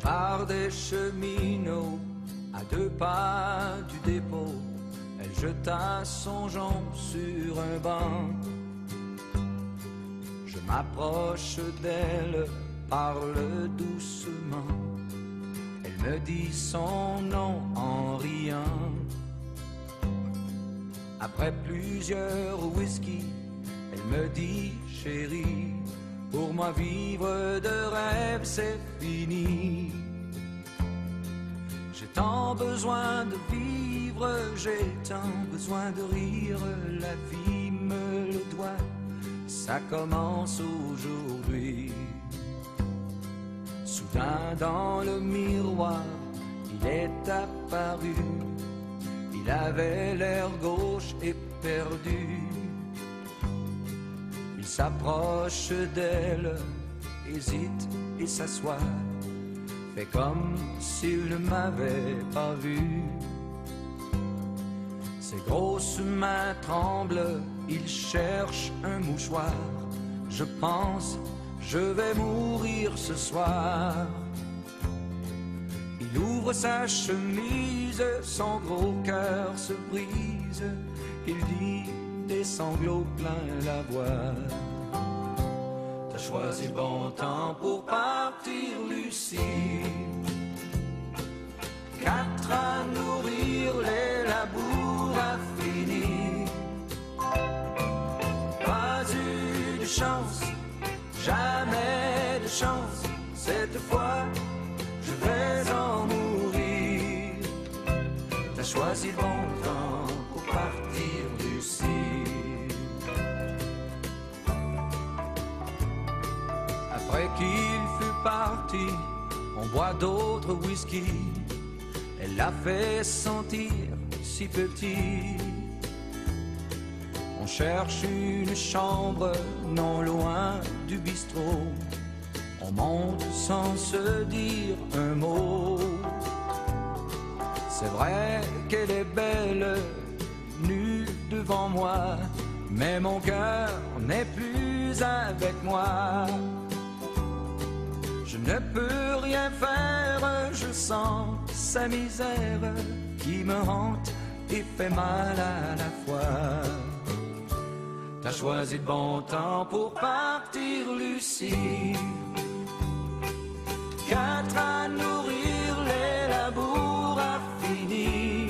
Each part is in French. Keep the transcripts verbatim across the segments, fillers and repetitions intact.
part des cheminots, à deux pas du dépôt, elle jeta son jonc sur un banc. Je m'approche d'elle, parle doucement, elle me dit son nom en riant. Après plusieurs whisky, elle me dit chérie, pour moi vivre de rêve c'est fini. J'ai tant besoin de vivre, j'ai tant besoin de rire, la vie me le doit, ça commence aujourd'hui. Soudain dans le miroir, il est apparu, il avait l'air gauche et perdu. Il s'approche d'elle, hésite et s'assoit, fait comme s'il ne m'avait pas vu. Ses grosses mains tremblent, il cherche un mouchoir. Je pense, je vais mourir ce soir. Il ouvre sa chemise, son gros cœur se brise. Il dit des sanglots plein la voix. T'as choisi le bon temps pour partir, Lucie. Quatre à nourrir, les labours à finir. Pas eu de chance, jamais de chance. Cette fois, je vais en mourir. T'as choisi le bon temps pour partir, Lucie. Après qu'il fut parti, on boit d'autres whisky. Elle l'a fait sentir si petit. On cherche une chambre non loin du bistrot. On monte sans se dire un mot. C'est vrai qu'elle est belle, nue devant moi, mais mon cœur n'est plus avec moi. Je ne peux rien faire, je sens sa misère qui me hante et fait mal à la fois. T'as choisi le bon temps pour partir, Lucie. Quatre à nourrir, les labours à finir.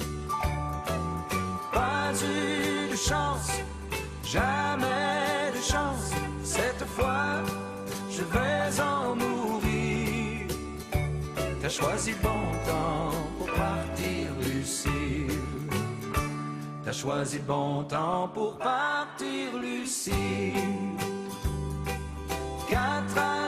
Pas eu de chance, jamais de chance. Cette fois, je vais en mourir. T'as choisi le bon temps pour partir, Lucille. T'as choisi le bon temps pour partir, Lucille. Quatre